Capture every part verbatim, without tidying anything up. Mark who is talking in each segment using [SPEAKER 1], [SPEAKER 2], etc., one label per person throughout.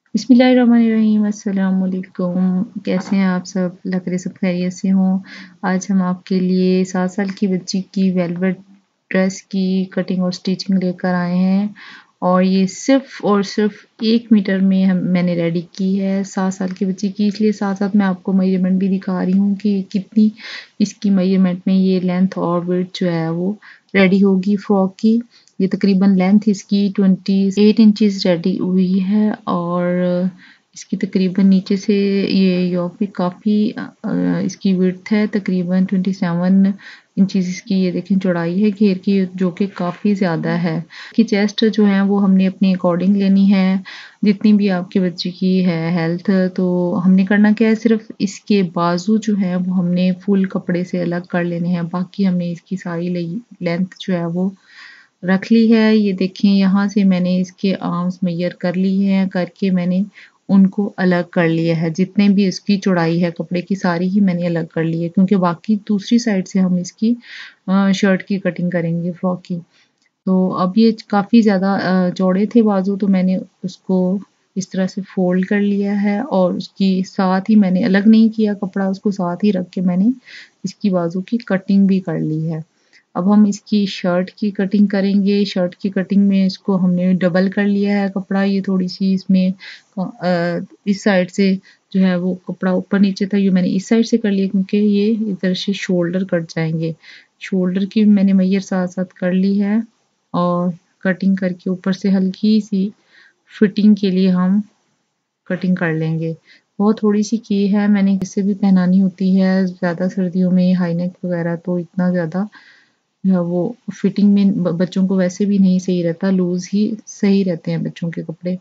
[SPEAKER 1] बिस्मिल्लाहिर्रहमानिर्रहीम, अस्सलाम वालेकुम। कैसे हैं आप सब? अल्लाह करे सब खैरियत से हों। आज हम आपके लिए सात साल की बच्ची की वेलवेट ड्रेस की कटिंग और स्टिचिंग लेकर आए हैं और ये सिर्फ और सिर्फ एक मीटर में हम मैंने रेडी की है सात साल की बच्ची की। इसलिए साथ साथ मैं आपको मेजरमेंट भी दिखा रही हूँ कि कितनी इसकी मेजरमेंट में ये लेंथ और विड्थ जो है वो रेडी होगी फ्रॉक की। ये तकरीबन लेंथ इसकी अट्ठाईस इंचेस रेडी हुई है और इसकी तकरीबन नीचे से ये योक भी काफ़ी इसकी विड्थ है, तकरीबन सत्ताईस इंचेस इसकी ये देखें चौड़ाई है घेर की, जो कि काफ़ी ज़्यादा है। इसकी चेस्ट जो है वो हमने अपने अकॉर्डिंग लेनी है, जितनी भी आपके बच्चे की है हेल्थ। तो हमने करना क्या है, सिर्फ इसके बाजू जो है वो हमने फुल कपड़े से अलग कर लेने हैं, बाकी हमने इसकी सारी लेंथ जो है वो रख ली है। ये देखें यहाँ से मैंने इसके आर्म्स मेजर कर ली हैं, करके मैंने उनको अलग कर लिया है। जितने भी इसकी चौड़ाई है कपड़े की सारी ही मैंने अलग कर ली है, क्योंकि बाकी दूसरी साइड से हम इसकी शर्ट की कटिंग करेंगे फ्रॉक की। तो अब ये काफ़ी ज़्यादा चौड़े थे बाजू, तो मैंने उसको इस तरह से फोल्ड कर लिया है और उसकी साथ ही मैंने अलग नहीं किया कपड़ा, उसको साथ ही रख के मैंने इसकी बाजू की कटिंग भी कर ली है। अब हम इसकी शर्ट की कटिंग करेंगे। शर्ट की कटिंग में इसको हमने डबल कर लिया है कपड़ा। ये थोड़ी सी इसमें आ, इस साइड से जो है वो कपड़ा ऊपर नीचे था, ये मैंने इस साइड से कर लिया क्योंकि ये इधर से शोल्डर कट जाएंगे। शोल्डर की मैंने मैयर साथ साथ कर ली है और कटिंग करके ऊपर से हल्की सी फिटिंग के लिए हम कटिंग कर लेंगे। वो थोड़ी सी की है मैंने, जिससे भी पहनानी होती है ज़्यादा सर्दियों में हाई नेक वगैरह, तो इतना ज़्यादा वो फिटिंग में बच्चों को वैसे भी नहीं सही रहता, लूज ही सही रहते हैं बच्चों के कपड़े।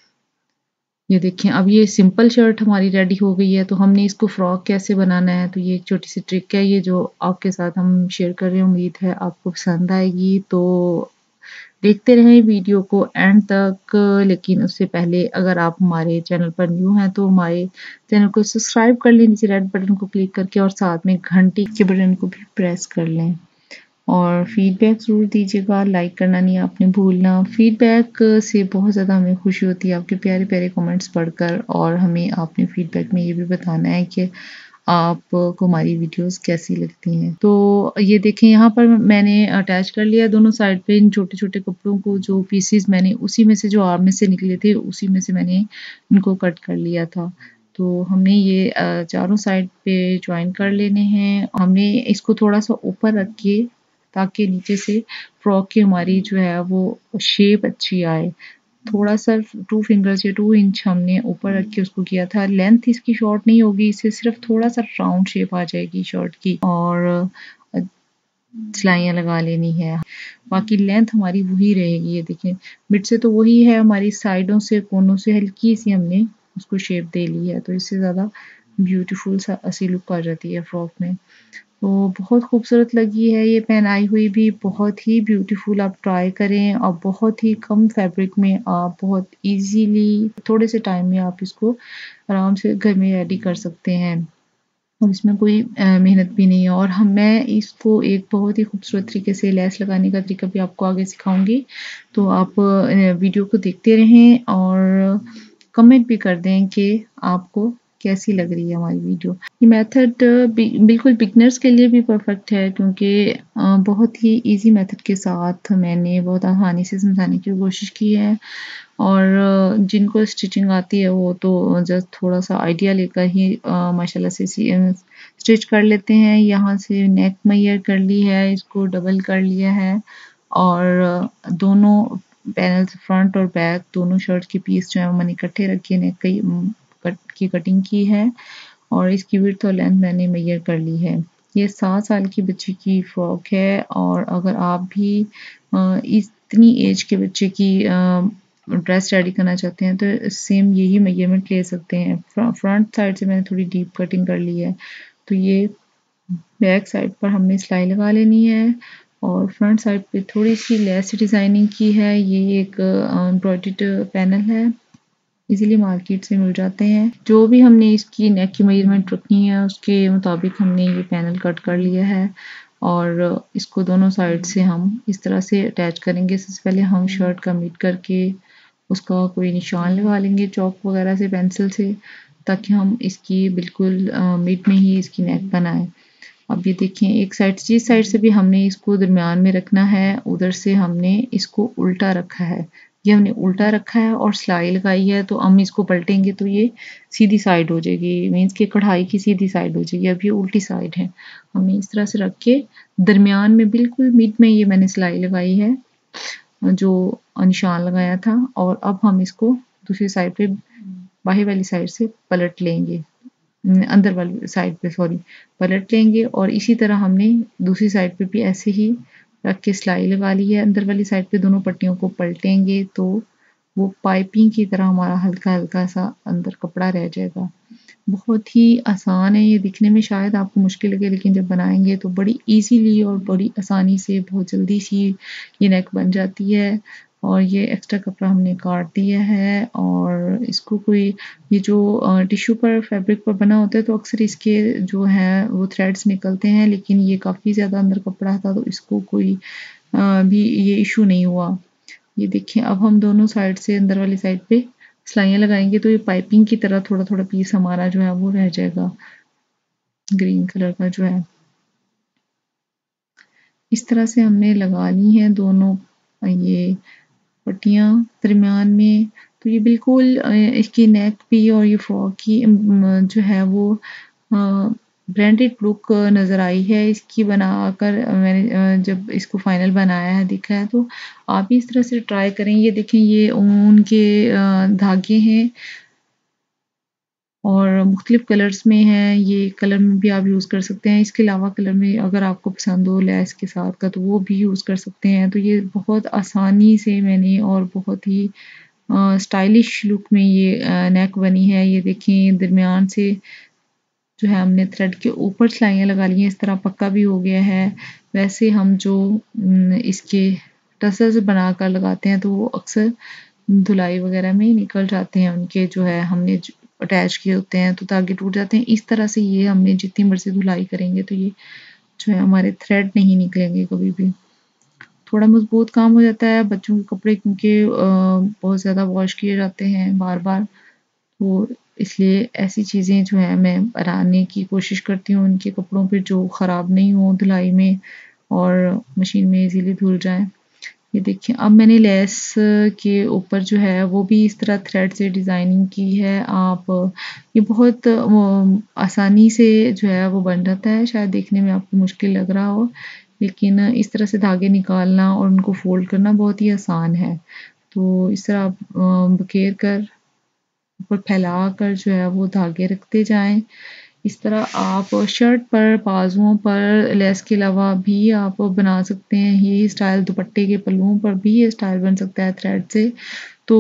[SPEAKER 1] ये देखें अब ये सिंपल शर्ट हमारी रेडी हो गई है। तो हमने इसको फ्रॉक कैसे बनाना है, तो ये एक छोटी सी ट्रिक है ये जो आपके साथ हम शेयर कर रहे हैं। उम्मीद है आपको पसंद आएगी, तो देखते रहें वीडियो को एंड तक। लेकिन उससे पहले अगर आप हमारे चैनल पर न्यू हैं तो हमारे चैनल को सब्सक्राइब कर लें नीचे रेड बटन को क्लिक करके, और साथ में घंटी के बटन को भी प्रेस कर लें और फीडबैक ज़रूर दीजिएगा, लाइक करना नहीं आपने भूलना। फीडबैक से बहुत ज़्यादा हमें खुशी होती है, आपके प्यारे प्यारे कमेंट्स पढ़कर, और हमें आपने फीडबैक में ये भी बताना है कि आपको हमारी वीडियोस कैसी लगती हैं। तो ये देखें यहाँ पर मैंने अटैच कर लिया दोनों साइड पे इन छोटे छोटे कपड़ों को, जो पीसीज मैंने उसी में से जो आर्म में से निकले थे उसी में से मैंने इनको कट कर लिया था। तो हमने ये चारों साइड पे ज्वाइन कर लेने हैं। हमने इसको थोड़ा सा ऊपर रख के, ताकि नीचे से फ्रॉक की हमारी जो है वो शेप अच्छी आए। थोड़ा सा टू फिंगर्स या टू इंच हमने ऊपर रख के उसको किया था। लेंथ इसकी शॉर्ट नहीं होगी, इससे सिर्फ थोड़ा सा राउंड शेप आ जाएगी शर्ट की, और सिलाइयाँ लगा लेनी है। बाकी लेंथ हमारी वही रहेगी। ये देखें मिड से तो वही है, हमारी साइडों से कोनों से हल्की सी हमने उसको शेप दे ली है, तो इससे ज़्यादा ब्यूटीफुल सा असली लुक आ जाती है फ्रॉक में। तो बहुत खूबसूरत लगी है ये पहनाई हुई भी, बहुत ही ब्यूटीफुल। आप ट्राई करें और बहुत ही कम फैब्रिक में आप बहुत इजीली थोड़े से टाइम में आप इसको आराम से घर में रेडी कर सकते हैं, और इसमें कोई मेहनत भी नहीं है। और हम मैं इसको एक बहुत ही खूबसूरत तरीके से लैस लगाने का तरीका भी आपको आगे सिखाऊंगी, तो आप वीडियो को देखते रहें और कमेंट भी कर दें कि आपको कैसी लग रही है हमारी वीडियो। ये मेथड बिल्कुल बिगनर्स के लिए भी परफेक्ट है, क्योंकि बहुत ही इजी मेथड के साथ मैंने बहुत आसानी से समझाने की कोशिश की है, और जिनको स्टिचिंग आती है वो तो जस्ट थोड़ा सा आइडिया लेकर ही माशाल्लाह से स्टिच कर लेते हैं। यहाँ से नेक मेजर कर ली है, इसको डबल कर लिया है, और दोनों पैनल्स फ्रंट और बैक दोनों शर्ट की पीस जो है वो मैंने इकट्ठे रखे, नेक की कट की कटिंग की है, और इसकी विड्थ और लेंथ मैंने मेजर कर ली है। ये सात साल की बच्ची की फ्रॉक है, और अगर आप भी इतनी एज के बच्चे की ड्रेस रेडी करना चाहते हैं तो सेम यही मेजरमेंट ले सकते हैं। फ्रंट साइड से मैंने थोड़ी डीप कटिंग कर ली है, तो ये बैक साइड पर हमने सिलाई लगा लेनी है, और फ्रंट साइड पे थोड़ी सी लेस डिज़ाइनिंग की है। ये एक एम्ब्रॉयडर्ड पैनल है, इजीली मार्केट से मिल जाते हैं। जो भी हमने इसकी नेक की मेजरमेंट रखनी है उसके मुताबिक हमने ये पैनल कट कर लिया है, और इसको दोनों साइड से हम इस तरह से अटैच करेंगे। सबसे पहले हम शर्ट का मीट करके उसका कोई निशान लगा लेंगे चौक वगैरह से, पेंसिल से, ताकि हम इसकी बिल्कुल मिड में ही इसकी नेक बनाएं। अब ये देखें एक साइड, जिस साइड से भी हमने इसको दरमियान में रखना है उधर से हमने इसको उल्टा रखा है। ये हमने उल्टा रखा है और सिलाई लगाई है, तो हम इसको पलटेंगे तो ये सीधी साइड हो जाएगी, मीन्स कि कढ़ाई की सीधी साइड हो जाएगी। अब ये उल्टी साइड है, हमने इस तरह से रख के दरमियान में बिल्कुल मिड में ये मैंने सिलाई लगाई है जो निशान लगाया था। और अब हम इसको दूसरी साइड पे बाहर वाली साइड से पलट लेंगे, अंदर वाली साइड पे सॉरी पलट लेंगे, और इसी तरह हमने दूसरी साइड पे भी ऐसे ही रख के सिलाई लगा ली है। अंदर वाली साइड पे दोनों पट्टियों को पलटेंगे तो वो पाइपिंग की तरह हमारा हल्का हल्का सा अंदर कपड़ा रह जाएगा। बहुत ही आसान है, ये दिखने में शायद आपको मुश्किल लगे, लेकिन जब बनाएंगे तो बड़ी इजीली और बड़ी आसानी से बहुत जल्दी सी ये नेक बन जाती है। और ये एक्स्ट्रा कपड़ा हमने काट दिया है, और इसको कोई ये जो टिश्यू पर फैब्रिक पर बना होता है तो अक्सर इसके जो है वो थ्रेड्स निकलते हैं, लेकिन ये काफ़ी ज़्यादा अंदर कपड़ा था तो इसको कोई आ, भी ये इशू नहीं हुआ। ये देखिए अब हम दोनों साइड से अंदर वाली साइड पे सिलाइयाँ लगाएंगे तो ये पाइपिंग की तरह थोड़ा थोड़ा पीस हमारा जो है वो रह जाएगा ग्रीन कलर का जो है। इस तरह से हमने लगा ली हैं दोनों ये पट्टियाँ दरमियान में। तो ये बिल्कुल इसकी नेक भी और ये फ्रॉक की जो है वो ब्रांडेड लुक नज़र आई है इसकी बनाकर। मैंने जब इसको फाइनल बनाया है देखा है, तो आप भी इस तरह से ट्राई करें। ये देखें ये ऊन के धागे हैं और मुख्तलिफ कलर्स में हैं, ये कलर में भी आप यूज़ कर सकते हैं। इसके अलावा कलर में अगर आपको पसंद हो लेस के साथ का तो वो भी यूज़ कर सकते हैं। तो ये बहुत आसानी से मैंने और बहुत ही स्टाइलिश लुक में ये नेक बनी है। ये देखें दरमियान से जो है हमने थ्रेड के ऊपर सिलाइयाँ लगा ली हैं, इस तरह पक्का भी हो गया है। वैसे हम जो इसके टसल्स बना कर लगाते हैं तो वो अक्सर धुलाई वगैरह में निकल जाते हैं, उनके जो है हमने अटैच किए होते हैं तो धागे टूट जाते हैं। इस तरह से ये हमने जितनी मर्जी धुलाई करेंगे तो ये जो है हमारे थ्रेड नहीं निकलेंगे कभी भी। थोड़ा मजबूत काम हो जाता है बच्चों के कपड़े, क्योंकि बहुत ज़्यादा वॉश किए जाते हैं बार बार, तो इसलिए ऐसी चीज़ें जो है मैं बनाने की कोशिश करती हूँ उनके कपड़ों पे जो ख़राब नहीं हो धुलाई में और मशीन में इजीली धुल जाए। ये देखिए अब मैंने लेस के ऊपर जो है वो भी इस तरह थ्रेड से डिज़ाइनिंग की है। आप ये बहुत आसानी से जो है वो बन जाता है, शायद देखने में आपको मुश्किल लग रहा हो, लेकिन इस तरह से धागे निकालना और उनको फोल्ड करना बहुत ही आसान है। तो इस तरह आप बखेर कर ऊपर फैला कर जो है वो धागे रखते जाएं। इस तरह आप शर्ट पर बाजुओं पर लेस के अलावा भी आप बना सकते हैं। ये स्टाइल दुपट्टे के पल्लुओं पर भी ये स्टाइल बन सकता है थ्रेड से। तो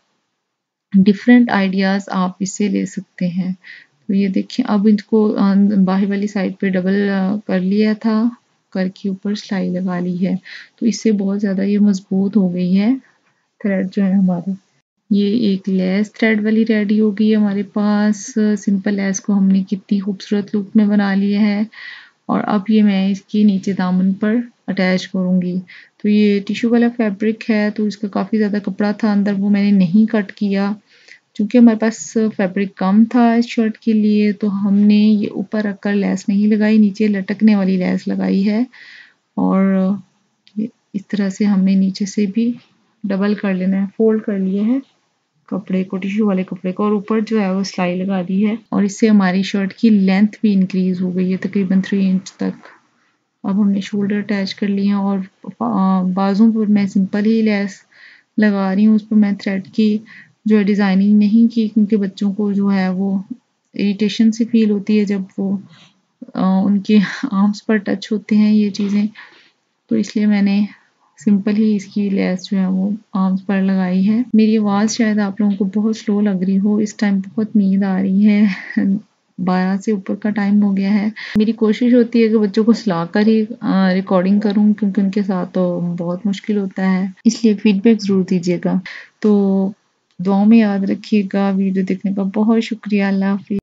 [SPEAKER 1] डिफरेंट आइडियाज़ आप इससे ले सकते हैं। तो ये देखिए अब इनको बाहर वाली साइड पे डबल कर लिया था, करके ऊपर सिलाई लगा ली है, तो इससे बहुत ज़्यादा ये मजबूत हो गई है थ्रेड जो है हमारी। ये एक लेस थ्रेड वाली रेडी हो गई है हमारे पास। सिंपल लेस को हमने कितनी खूबसूरत लुक में बना लिया है, और अब ये मैं इसकी नीचे दामन पर अटैच करूँगी। तो ये टिश्यू वाला फैब्रिक है तो इसका काफ़ी ज़्यादा कपड़ा था अंदर, वो मैंने नहीं कट किया क्योंकि हमारे पास फैब्रिक कम था इस शर्ट के लिए। तो हमने ये ऊपर रखकर लेस नहीं लगाई, नीचे लटकने वाली लेस लगाई है, और इस तरह से हमने नीचे से भी डबल कर लेना है, फोल्ड कर लिए है कपड़े को, टिश्यू वाले कपड़े को, और ऊपर जो है वो सिलाई लगा दी है, और इससे हमारी शर्ट की लेंथ भी इंक्रीज हो गई है तकरीबन थ्री इंच तक। अब हमने शोल्डर अटैच कर लिए हैं, और बाजू पर मैं सिंपल ही लेस लगा रही हूँ, उस पर मैं थ्रेड की जो है डिज़ाइनिंग नहीं की, क्योंकि बच्चों को जो है वो इरिटेशन सी फील होती है जब वो आ, उनके आर्म्स पर टच होते हैं ये चीज़ें, तो इसलिए मैंने सिंपल ही इसकी लेस जो है वो आर्म्स पर लगाई है। मेरी आवाज़ शायद आप लोगों को बहुत स्लो लग रही हो, इस टाइम बहुत नींद आ रही है, बारह से ऊपर का टाइम हो गया है। मेरी कोशिश होती है कि बच्चों को सुला कर ही रिकॉर्डिंग करूं, क्योंकि उनके साथ तो बहुत मुश्किल होता है, इसलिए फीडबैक ज़रूर दीजिएगा। तो दुआओं में याद रखिएगा। वीडियो देखने का बहुत शुक्रिया। अल्लाह हाफिज़।